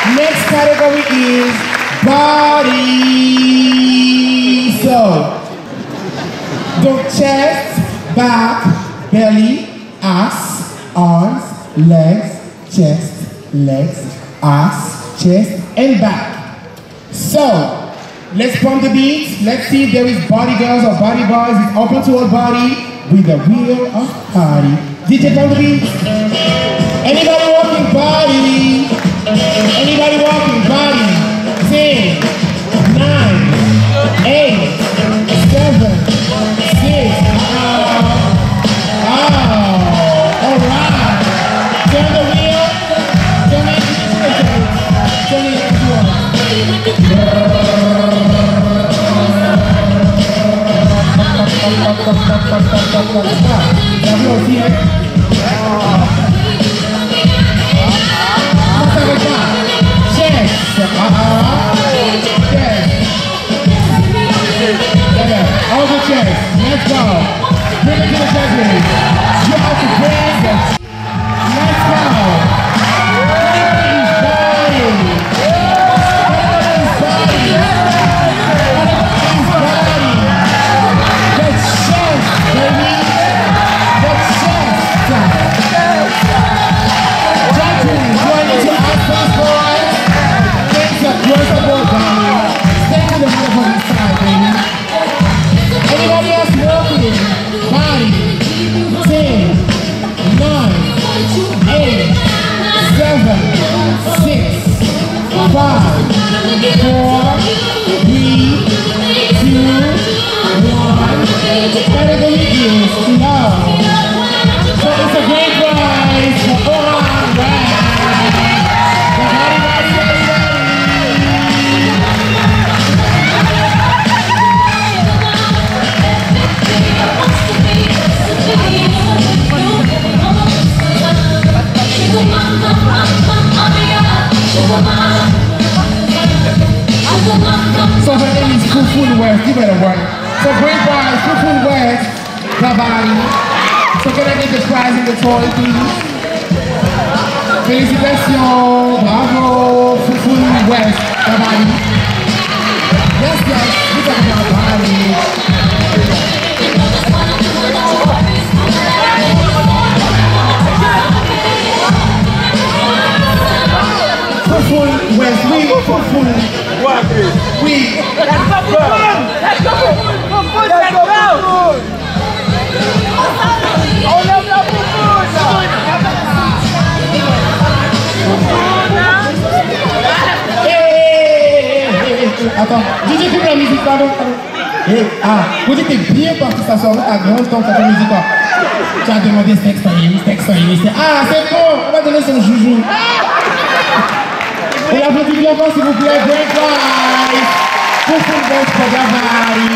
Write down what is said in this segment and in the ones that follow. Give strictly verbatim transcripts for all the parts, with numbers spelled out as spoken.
Next category is body. So, the chest, back, belly, ass, arms, legs, chest, legs, ass, chest, and back. So, let's pump the beat. Let's see if there is body girls or body boys. It's open to a body with the wheel of body. D J pump the beat. Anybody walking body? Anybody walking body? Ten, nine, eight, seven, six. Oh, oh, all right. Turn the wheel. Turn it. Turn it. All the chairs. Let's go. Bring it to the judges. You have to bring it. Let's go. Everybody's body. Everybody's body. Everybody's body. The chest, baby. The chest. Judges, do I need to ask those boys? Things are close to both body. Stay to the motherfucking side, baby. Anybody else walking? Body. Ten, nine, eight, seven, six, five, four, three, two, one. Category is love. So it's a great prize for all right. So her name is Fufu West, you better work. So great prize, Fufu West, Gabari. So can I get the prize in the toy, please? Félicitations, bravo, Fufu West, Gabari. Yes, yes, we got Gabari. Fufu West, we, Fufu. Oui. Let's go for food! Let's go for food! For food! Let's go! On lève la pour food! Attends, D J coupe la musique, pardon, pardon. Hey, ah, vous dites que t'es bien parti s'asseoir à grande temps quand tu as musique. Tu as demandé sexe en Yémis, sexe en Yémis. Ah, c'est bon, on va donner son joujou. Et applaudissez bien fort s'il vous plaît, great prize! Fufu West for Gabari.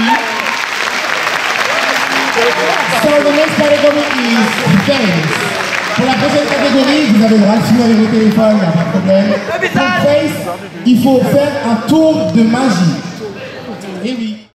So the next category is face. Pour la prochaine catégorie, vous avez le droit de filmer avec vos téléphones, il n'y a pas de problème. Pour face, il faut faire un tour de magie. Et oui.